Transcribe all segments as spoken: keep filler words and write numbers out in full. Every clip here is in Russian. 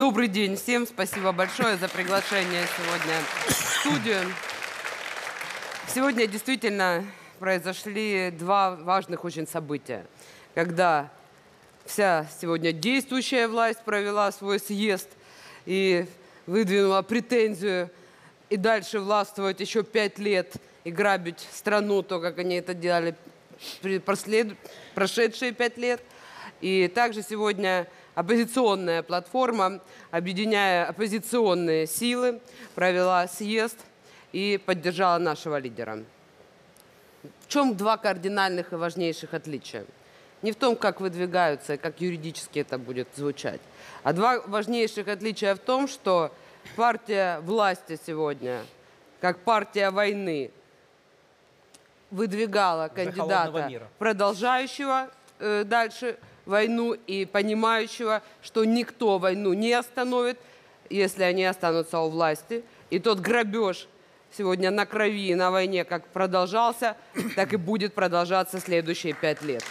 Добрый день всем. Спасибо большое за приглашение сегодня в студию. Сегодня действительно произошли два важных очень события. Когда вся сегодня действующая власть провела свой съезд и выдвинула претензию и дальше властвовать еще пять лет и грабить страну, то, как они это делали послед... прошедшие пять лет. И также сегодня оппозиционная платформа, объединяя оппозиционные силы, провела съезд и поддержала нашего лидера. В чем два кардинальных и важнейших отличия? Не в том, как выдвигаются и как юридически это будет звучать, а два важнейших отличия в том, что партия власти сегодня, как партия войны, выдвигала кандидата, продолжающего э, дальше войну и понимающего, что никто войну не остановит, если они останутся у власти. И тот грабеж сегодня на крови и на войне как продолжался, так и будет продолжаться следующие пять лет.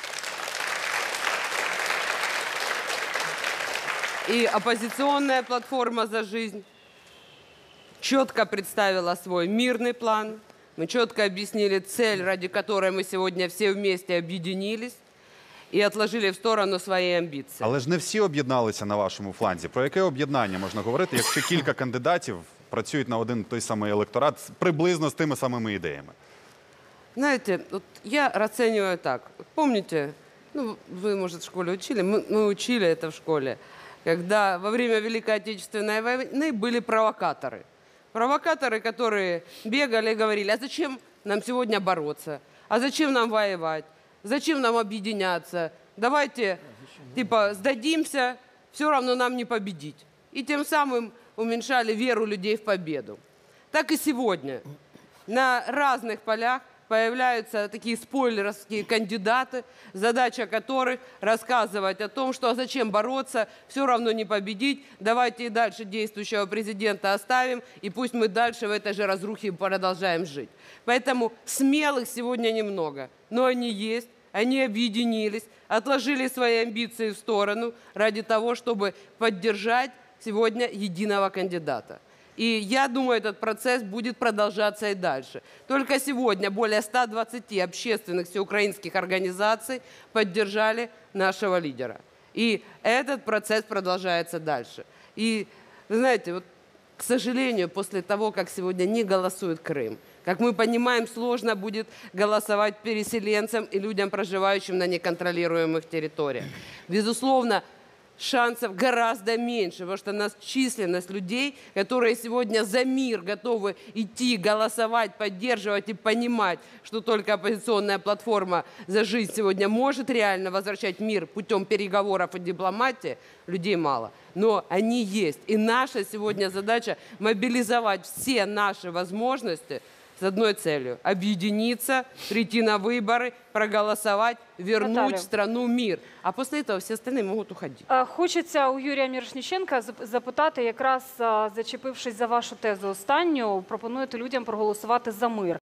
И оппозиционная платформа «За жизнь» четко представила свой мирный план. Мы четко объяснили цель, ради которой мы сегодня все вместе объединились і відложили в сторону свої амбіції. Але ж не всі об'єдналися на вашому фланзі. Про яке об'єднання можна говорити, якщо кілька кандидатів працюють на один той самий електорат приблизно з тими самими ідеями? Знаете, вот я расцениваю так. Помните, ну, вы, может, в школе учили, мы, мы учили это в школе, когда во время Великой Отечественной войны были провокаторы. Провокаторы, которые бегали и говорили, а зачем нам сегодня бороться? А зачем нам воевать? Зачем нам объединяться? Давайте, типа, сдадимся, все равно нам не победить. И тем самым уменьшали веру людей в победу. Так и сегодня. На разных полях появляются такие спойлеровские кандидаты, задача которых рассказывать о том, что а зачем бороться, все равно не победить, давайте и дальше действующего президента оставим, и пусть мы дальше в этой же разрухе продолжаем жить. Поэтому смелых сегодня немного, но они есть, они объединились, отложили свои амбиции в сторону ради того, чтобы поддержать сегодня единого кандидата. И я думаю, этот процесс будет продолжаться и дальше. Только сегодня более ста двадцати общественных всеукраинских организаций поддержали нашего лидера. И этот процесс продолжается дальше. И, вы знаете, вот, к сожалению, после того, как сегодня не голосует Крым, как мы понимаем, сложно будет голосовать переселенцам и людям, проживающим на неконтролируемых территориях. Безусловно, шансов гораздо меньше, потому что у нас численность людей, которые сегодня за мир готовы идти, голосовать, поддерживать и понимать, что только оппозиционная платформа «За жизнь» сегодня может реально возвращать мир путем переговоров и дипломатии, людей мало. Но они есть. И наша сегодня задача мобилизовать все наши возможности с одной целью – объединиться, прийти на выборы, проголосовать, вернуть Наталья. в страну мир. А после этого все остальные могут уходить. Хочеться у Юрія Мірошниченка запитати, якраз зачепившись за вашу тезу останню, пропонуєте людям проголосувати за мир.